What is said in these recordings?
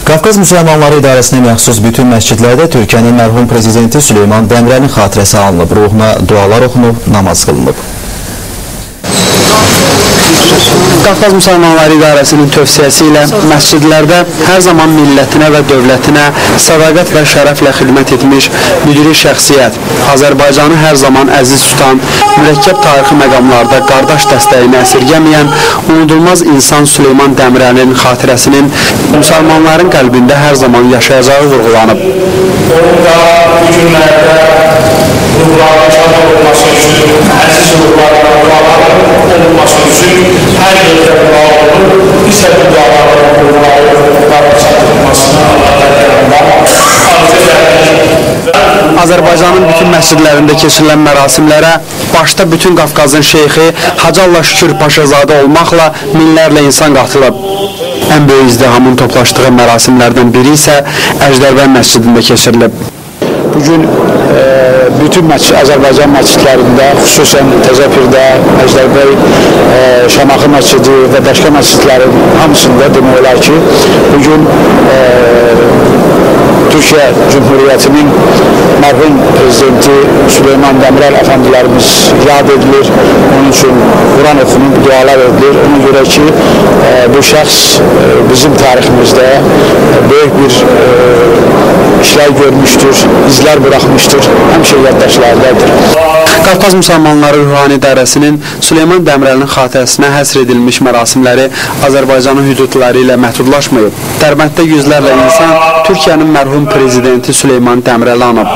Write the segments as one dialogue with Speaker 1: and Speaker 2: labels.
Speaker 1: Qafqaz Müsəlmanları İdarəsinə məxsus bütün məscidlərdə Türkiyənin mərhum prezidenti Süleyman Dəmirəlin xatirəsi alınıb, ruhuna dualar oxunub, namaz qılınıb.
Speaker 2: Qafqaz Müsəlmanları İdarəsinin tövsiyəsi ilə məscidlərdə hər zaman millətinə və dövlətinə sədaqət və şərəflə xidmət etmiş müdiri şəxsiyyət, Azərbaycanı hər zaman əziz tutan, mürəkkəb tarixi məqamlarda qardaş dəstəyini əsirgəməyən, unudulmaz insan Süleyman Dəmirəlin xatirəsinin müsəlmanların qəlbində hər zaman yaşayacağı vurğulanıb.
Speaker 3: Onun da bu günlərdə ruhların şad olması üçün, əziz ruhların olması üçün hər yerdə dua olur. Biz də bu duaların ruhların çatılmasına
Speaker 2: Azərbaycanın bütün məscidlərində keçirilən mərasimlərə başda bütün Qafqazın şeyxi Hacı Allah Şükür Paşazadə olmaqla minlərlə insan qatılıb. Ən böyük izdihamın toplaşdığı mərasimlərdən biri isə Əjdərbəy məscidində keçirilib.
Speaker 4: Bugün bütün Azərbaycan məscidlərində, xüsusən Təzəpirdə, Əjdərbəy, Şamaxı məscidi və başqa məscidlərin hamısında demək olar ki, bugün Türkiyə Cumhuriyyətinin mərhum prezidenti Süleyman Dəmirəl əfəndilərimiz yad edilir, onun üçün Quran oxunub, dualar edilir. Ona görə ki, bu şəxs bizim tariximizdə böyük bir işlər görmüşdür, izlər buraxmışdır, həmişə yaddaşlardadır.
Speaker 2: Qafqaz Müsəlmanları Ruhani İdarəsinin Süleyman Dəmirəlin xatirəsinə həsr edilmiş mərasimləri Azərbaycanın hüdudları ilə məhdudlaşmayıb. Dərbənddə yüzlərlə insan Türkiyənin mərhum prezidenti Süleyman Dəmirəli anıb.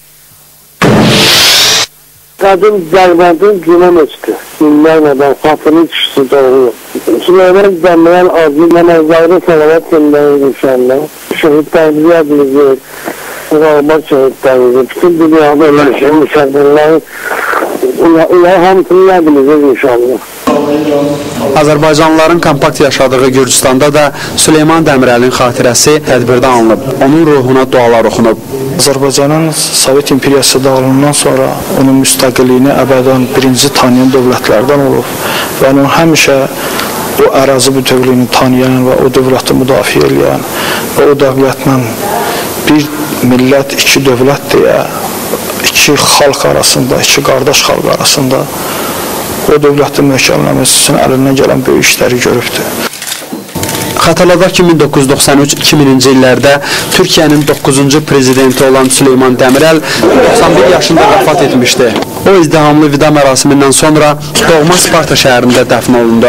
Speaker 5: Qadın Dərbəndin günə meçdi. Günlərlə xatırı düşdü doğru. Süleyman Dəmirəl adlı mənəzarı salavat göndərir inşallah. Şəhidlərimizi yadımızı, Qurban şəhidlərimizi, bütün dünyada olan müşahidlərləri, onlar hamısını yadımızı inşallah.
Speaker 2: Azərbaycanlıların kompakt yaşadığı Gürcüstanda da Süleyman Dəmirəlin xatirəsi tədbirdə alınıb, onun ruhuna dualar oxunub.
Speaker 4: Azərbaycanın Sovet İmperiyası dağılımından sonra onun müstəqilliyini əbədən birinci tanıyan dövlətlərdən olub və onun həmişə o ərazi bütövlüyünü tanıyan və o dövləti müdafiə edən və o dövlətlə bir millət, iki dövlət deyə, iki xalq arasında, iki qardaş xalq arasında o dövləti möhkəmləməsi üçün əlindən gələn böyük işləri görübdür.
Speaker 2: Xatırladaq ki, 1993-2000-ci illərdə Türkiyənin 9-cu prezidenti olan Süleyman Dəmirəl 91 yaşında vəfat etmişdi. O izdihamlı vida mərasimindən sonra doğma Sparta şəhərində dəfn olundu.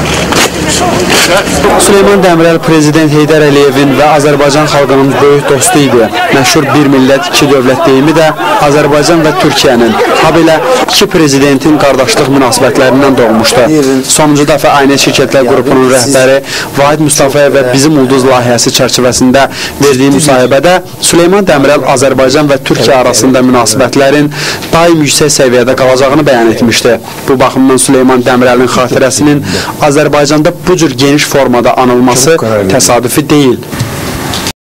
Speaker 2: Süleyman Dəmirəl Prezident Heydər Əliyevin və Azərbaycan xalqının böyük dostu idi. Məşhur bir millət, iki dövlət deyimi də Azərbaycan və Türkiyənin, habelə iki prezidentin qardaşlıq münasibətlərindən doğmuşdu. Sonuncu dəfə Aynət Şirkətlər qrupunun rəhbəri Vahid Mustafayev və Bizim Ulduz layihəsi çərçivəsində verdiyi müsahibədə Süleyman Dəmirəl Azərbaycan və Türkiyə arasında münasibətlərin daim yüksək səviyyədə qalacağını bəyan etmişdi. Bu baxımdan Süleyman Dəmirəlin xatirəsinin Azərbaycanda bu cür geniş formada anılması təsadüfi deyil.